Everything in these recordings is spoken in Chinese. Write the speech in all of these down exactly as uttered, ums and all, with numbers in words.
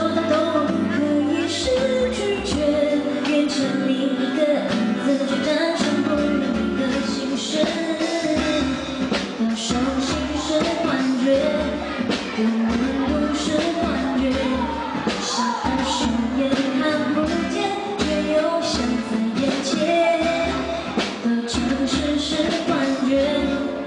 的都可以是拒绝，变成另一个样子去战胜不了你的心事。要熟悉是幻觉，的温度是幻觉，像二手烟看不见，却又像在眼前的城市是幻觉。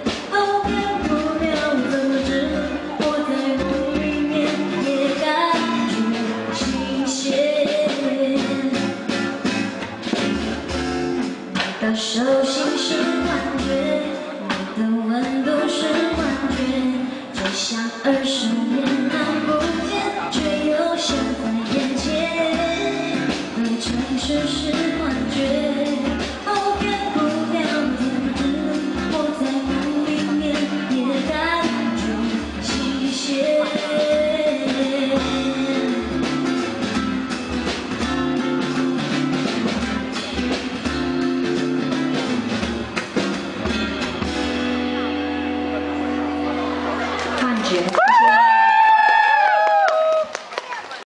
的手心是幻觉，你的温度是幻觉，就像二十年看不见，却又像在眼前的城市是幻觉。哦，变不了天真，我在梦里面也感觉新鲜。 幻觉。